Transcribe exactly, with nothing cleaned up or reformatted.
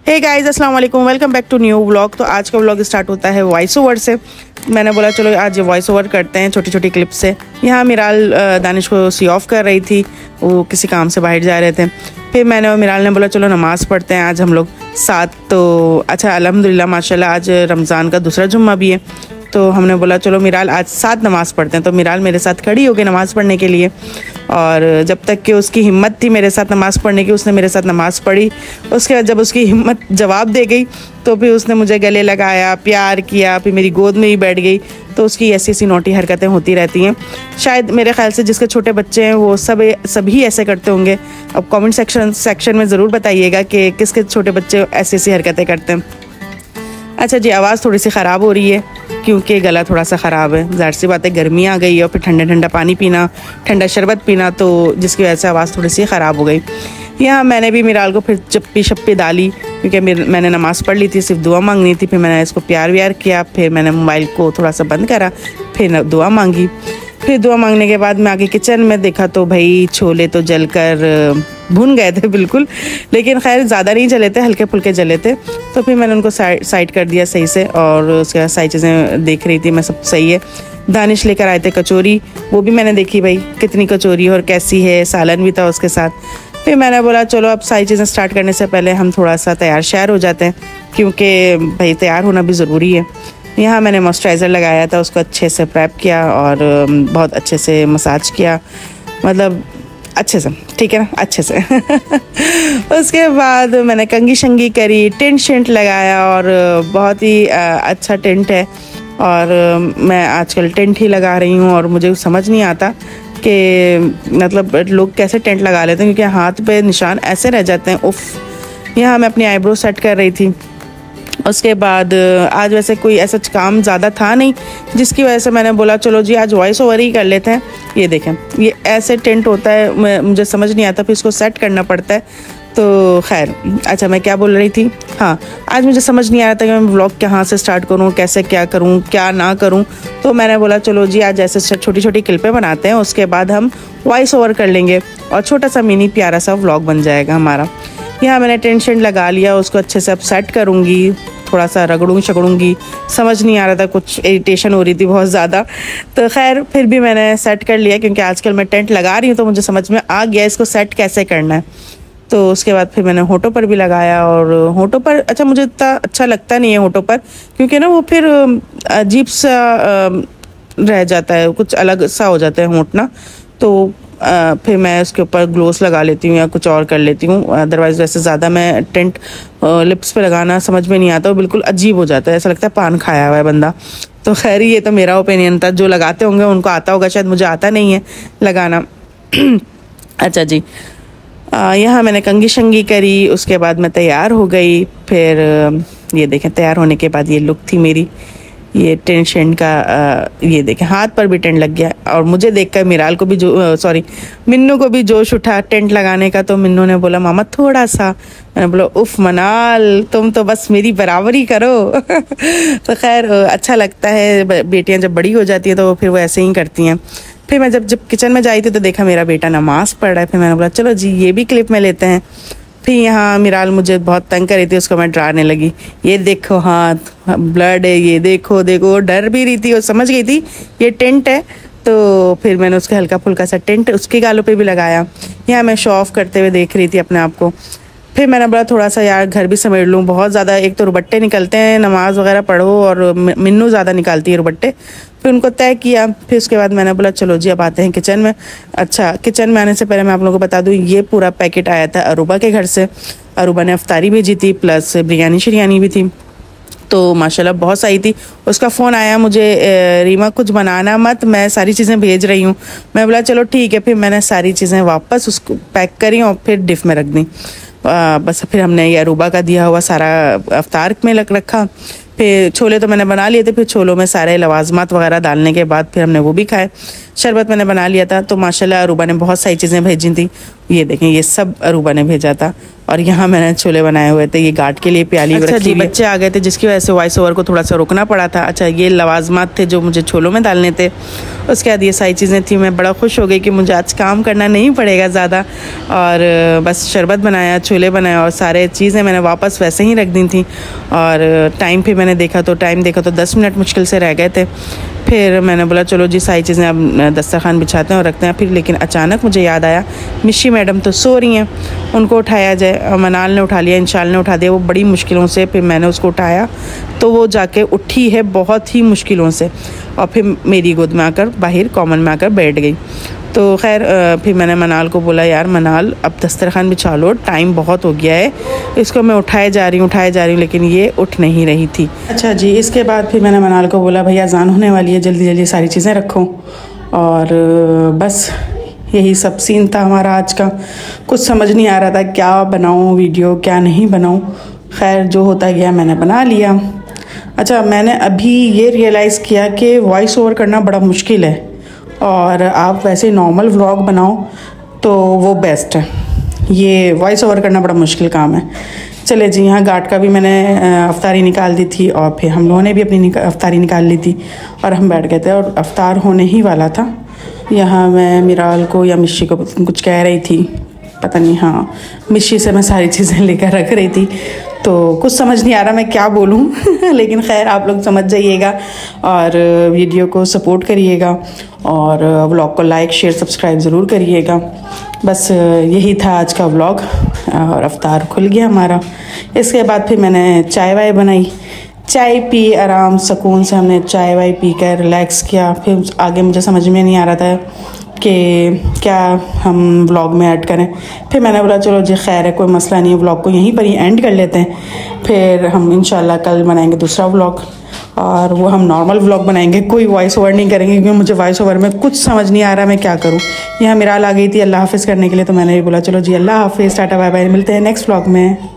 हे guys, अस्सलाम वालेकुम, welcome back to new vlog. तो आज का व्लॉग स्टार्ट होता है वॉइस ओवर से। मैंने बोला चलो आज वॉइस ओवर करते हैं छोटी छोटी क्लिप से। यहाँ मिराल दानिश को सी ऑफ कर रही थी, वो किसी काम से बाहर जा रहे थे। फिर मैंने और मिराल ने बोला चलो नमाज़ पढ़ते हैं आज हम लोग साथ। तो अच्छा अल्हम्दुलिल्लाह माशाल्लाह आज रमज़ान का दूसरा जुम्मा भी है, तो हमने बोला चलो मिराल आज साथ नमाज़ पढ़ते हैं। तो मिराल मेरे साथ खड़ी हो गई नमाज़ पढ़ने के लिए, और जब तक कि उसकी हिम्मत थी मेरे साथ नमाज़ पढ़ने की, उसने मेरे साथ नमाज़ पढ़ी। उसके बाद जब उसकी हिम्मत जवाब दे गई तो फिर उसने मुझे गले लगाया, प्यार किया, फिर मेरी गोद में ही बैठ गई। तो उसकी ऐसी ऐसी नोटी हरकतें होती रहती हैं। शायद मेरे ख्याल से जिसके छोटे बच्चे हैं वो सब सभी ऐसे करते होंगे। अब कमेंट सेक्शन सेक्शन में ज़रूर बताइएगा कि किसके छोटे बच्चे ऐसी ऐसी हरकतें करते हैं। अच्छा जी, आवाज़ थोड़ी सी ख़राब हो रही है क्योंकि गला थोड़ा सा ख़राब है। ज़ाहिर सी बात है, गर्मी आ गई है और फिर ठंडा ठंडा पानी पीना, ठंडा शरबत पीना, तो जिसकी वजह से आवाज़ थोड़ी सी ख़राब हो गई। यहाँ मैंने भी मिराल को फिर चप्पी शप्पी डाली क्योंकि मैंने नमाज़ पढ़ ली थी, सिर्फ दुआ मांगनी थी। फिर मैंने इसको प्यार व्यार किया, फिर मैंने मोबाइल को थोड़ा सा बंद करा, फिर दुआ मांगी। फिर दुआ मांगने के बाद मैं आगे किचन में देखा तो भाई छोले तो जलकर भुन गए थे बिल्कुल, लेकिन खैर ज़्यादा नहीं जले थे, हल्के फुल्के जले थे। तो फिर मैंने उनको साइड साइड कर दिया सही से, और उसके बाद सारी चीज़ें देख रही थी मैं, सब सही है। दानिश लेकर आए थे कचौरी, वो भी मैंने देखी भाई कितनी कचौरी और कैसी है, सालन भी था उसके साथ। फिर मैंने बोला चलो अब सारी चीज़ें स्टार्ट करने से पहले हम थोड़ा सा तैयार श्यार हो जाते हैं, क्योंकि भाई तैयार होना भी ज़रूरी है। यहाँ मैंने मॉइस्चराइज़र लगाया था, उसको अच्छे से प्रेप किया और बहुत अच्छे से मसाज किया, मतलब अच्छे से, ठीक है ना, अच्छे से। उसके बाद मैंने कंघी शंगी करी, टेंट शेंट लगाया, और बहुत ही अच्छा टेंट है। और मैं आजकल टेंट ही लगा रही हूँ, और मुझे समझ नहीं आता कि मतलब लोग कैसे टेंट लगा लेते हैं, क्योंकि हाथ पे निशान ऐसे रह जाते हैं। उफ। यहाँ मैं अपनी आईब्रो सेट कर रही थी। उसके बाद आज वैसे कोई ऐसा काम ज़्यादा था नहीं, जिसकी वजह से मैंने बोला चलो जी आज वॉइस ओवर ही कर लेते हैं। ये देखें, ये ऐसे टेंट होता है, मुझे समझ नहीं आता, फिर इसको सेट करना पड़ता है। तो खैर, अच्छा मैं क्या बोल रही थी, हाँ आज मुझे समझ नहीं आ रहा था कि मैं व्लॉग कहाँ से स्टार्ट करूँ, कैसे क्या करूँ, क्या ना करूँ। तो मैंने बोला चलो जी आज ऐसे छोटी छोटी क्लिपें बनाते हैं, उसके बाद हम वॉइस ओवर कर लेंगे और छोटा सा मिनी प्यारा सा व्लॉग बन जाएगा हमारा। यहाँ मैंने टेंट शेंट लगा लिया, उसको अच्छे से अब सेट करूँगी, थोड़ा सा रगड़ूंगी शकड़ूंगी। समझ नहीं आ रहा था, कुछ इरिटेशन हो रही थी बहुत ज़्यादा। तो खैर फिर भी मैंने सेट कर लिया, क्योंकि आजकल मैं टेंट लगा रही हूँ तो मुझे समझ में आ गया इसको सेट कैसे करना है। तो उसके बाद फिर मैंने होठों पर भी लगाया, और होठों पर अच्छा मुझे इतना अच्छा लगता नहीं है होठों पर, क्योंकि ना वो फिर अजीब सा रह जाता है, कुछ अलग सा हो जाता है होंठ ना। तो आ, फिर मैं उसके ऊपर ग्लोस लगा लेती हूँ या कुछ और कर लेती हूँ। अदरवाइज़ वैसे ज़्यादा मैं टेंट लिप्स पे लगाना समझ में नहीं आता, वो बिल्कुल अजीब हो जाता है, ऐसा लगता है पान खाया हुआ है बंदा। तो खैर ये तो मेरा ओपिनियन था, जो लगाते होंगे उनको आता होगा, शायद मुझे आता नहीं है लगाना। अच्छा जी, यहाँ मैंने कंघी शंगी करी, उसके बाद मैं तैयार हो गई। फिर ये देखें, तैयार होने के बाद ये लुक थी मेरी। ये टेंट शेंट का आ, ये देखें हाथ पर भी टेंट लग गया, और मुझे देखकर मिराल को भी जो सॉरी मिन्नू को भी जोश उठा टेंट लगाने का। तो मिन्नू ने बोला मामा थोड़ा सा, मैंने बोला उफ मनाल तुम तो बस मेरी बराबरी करो। तो खैर अच्छा लगता है, बेटियां जब बड़ी हो जाती है तो फिर वो ऐसे ही करती हैं। फिर मैं जब जब किचन में जाई थी तो देखा मेरा बेटा नमाज़ पढ़ रहा है। फिर मैंने बोला चलो जी ये भी क्लिप में लेते हैं। फिर यहाँ मिराल मुझे बहुत तंग कर रही थी, उसको मैं डराने लगी, ये देखो हाथ ब्लड है, ये देखो देखो, डर भी रही थी और समझ गई थी ये टेंट है। तो फिर मैंने उसका हल्का फुल्का सा टेंट उसके गालों पे भी लगाया। यहाँ मैं शो ऑफ करते हुए देख रही थी अपने आप को। फिर मैंने बोला थोड़ा सा यार घर भी समेट लूँ, बहुत ज़्यादा एक तो रुबट्टे निकलते हैं, नमाज़ वगैरह पढ़ो, और मिन्नू ज़्यादा निकालती है रुबट्टे। फिर उनको तय किया। फिर उसके बाद मैंने बोला चलो जी अब आते हैं किचन में। अच्छा किचन में आने से पहले मैं आप लोगों को बता दूँ, ये पूरा पैकेट आया था अरूबा के घर से। अरूबा ने अफ्तारी भेजी थी, प्लस बिरयानी शिरयानी भी थी, तो माशाल्लाह बहुत सही थी। उसका फ़ोन आया मुझे, रीमा कुछ बनाना मत, मैं सारी चीज़ें भेज रही हूँ। मैं बोला चलो ठीक है। फिर मैंने सारी चीज़ें वापस उसको पैक करी और फिर डिफ़ में रख दी। बस फिर हमने ये अरूबा का दिया हुआ सारा अफ्तार में लग रखा। फिर छोले तो मैंने बना लिए थे, फिर छोलों में सारे लवाजमात वगैरह डालने के बाद फिर हमने वो भी खाए। शरबत मैंने बना लिया था। तो माशाल्लाह अरूबा ने बहुत सारी चीज़ें भेजी थी। ये देखें, ये सब अरूबा ने भेजा था। और यहाँ मैंने छोले बनाए हुए थे, ये गाट के लिए प्याली अच्छा जी। बच्चे आ गए थे जिसकी वजह से वॉइस ओवर को थोड़ा सा रोकना पड़ा था। अच्छा, ये लवाजमात थे जो मुझे छोलों में डालने थे। उसके बाद ये सारी चीज़ें थी। मैं बड़ा खुश हो गई कि मुझे आज काम करना नहीं पड़ेगा ज़्यादा। और बस शरबत बनाया, छोले बनाए और सारे चीज़ें मैंने वापस वैसे ही रख दी थी। और टाइम पे मैंने देखा तो टाइम देखा तो दस मिनट मुश्किल से रह गए थे। फिर मैंने बोला चलो जी सारी चीज़ें अब दस्तरखान बिछाते हैं और रखते हैं। फिर लेकिन अचानक मुझे याद आया मिशी मैडम तो सो रही हैं, उनको उठाया जाए। मनाल ने उठा लिया, इंशाल ने उठा दिया, वो बड़ी मुश्किलों से। फिर मैंने उसको उठाया तो वो जाके उठी है बहुत ही मुश्किलों से, और फिर मेरी गोद में आकर बाहर कॉमन में आकर बैठ गई। तो खैर फिर मैंने मनाल को बोला यार मनाल अब दस्तरखान बिछा लो, टाइम बहुत हो गया है। इसको मैं उठाए जा रही हूँ उठाए जा रही हूँ लेकिन ये उठ नहीं रही थी। अच्छा जी, इसके बाद फिर मैंने मनाल को बोला भैया अज़ान होने वाली है, जल्दी जल्दी सारी चीज़ें रखो। और बस यही सब सीन था हमारा आज का। कुछ समझ नहीं आ रहा था क्या बनाऊँ वीडियो, क्या नहीं बनाऊँ। खैर जो होता गया मैंने बना लिया। अच्छा, मैंने अभी ये रियलाइज़ किया कि वॉइस ओवर करना बड़ा मुश्किल है और आप वैसे नॉर्मल व्लॉग बनाओ तो वो बेस्ट है। ये वॉइस ओवर करना बड़ा मुश्किल काम है। चले जी, यहाँ घाट का भी मैंने अफ्तारी निकाल दी थी और फिर हम लोगों ने भी अपनी अफ्तारी निकाल ली थी और हम बैठ गए थे और अफ्तार होने ही वाला था। यहाँ मैं मिराल को या मिशी को कुछ कह रही थी, पता नहीं, हाँ मिशी से मैं सारी चीज़ें लेकर रख रही थी। तो कुछ समझ नहीं आ रहा मैं क्या बोलूँ लेकिन खैर आप लोग समझ जाइएगा और वीडियो को सपोर्ट करिएगा और व्लॉग को लाइक शेयर सब्सक्राइब ज़रूर करिएगा। बस यही था आज का व्लॉग और अफ्तार खुल गया हमारा। इसके बाद फिर मैंने चाय वाय बनाई, चाय पी, आराम सुकून से हमने चाय वाय पी कर रिलैक्स किया। फिर आगे मुझे समझ में नहीं आ रहा था कि क्या हम व्लॉग में ऐड करें। फिर मैंने बोला चलो जी खैर है, कोई मसला नहीं है, व्लॉग को यहीं पर ही एंड कर लेते हैं। फिर हम इंशाल्लाह कल बनाएंगे दूसरा व्लॉग और वो हम नॉर्मल व्लॉग बनाएंगे, कोई वॉइस ओवर नहीं करेंगे क्योंकि मुझे वॉइस ओवर में कुछ समझ नहीं आ रहा मैं क्या करूँ। यहाँ मिराल आ गई थी अल्लाह हाफ़िज़ करने के लिए, तो मैंने भी बोला चलो जी अल्लाह हाफ़िज़, टाटा बाय बाय, मिलते हैं नेक्स्ट व्लॉग में।